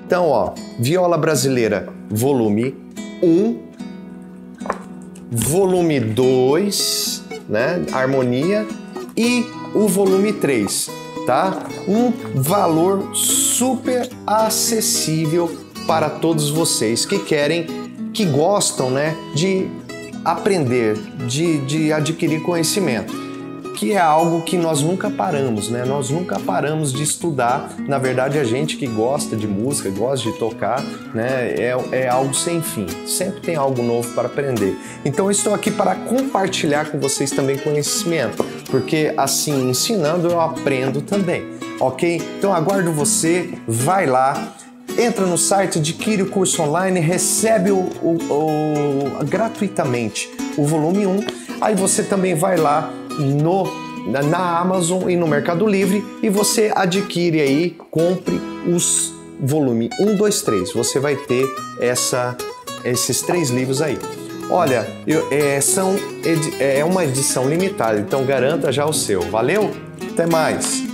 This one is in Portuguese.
Então, ó, Viola Brasileira, volume 1, volume 2, né, harmonia, e o volume 3, tá? Um valor super acessível para todos vocês que querem, que gostam, né, de aprender, de adquirir conhecimento, que é algo que nós nunca paramos, né? Nós nunca paramos de estudar. Na verdade, a gente que gosta de música, gosta de tocar, né, é algo sem fim. Sempre tem algo novo para aprender. Então, eu estou aqui para compartilhar com vocês também conhecimento, porque assim, ensinando, eu aprendo também, ok? Então, aguardo você, vai lá, entra no site, adquire o curso online, recebe gratuitamente o volume 1, aí você também vai lá na Amazon e no Mercado Livre e você adquire aí, compre os volume 1, 2, 3, você vai ter esses 3 livros aí. Olha, é uma edição limitada, então garanta já o seu. Valeu? Até mais!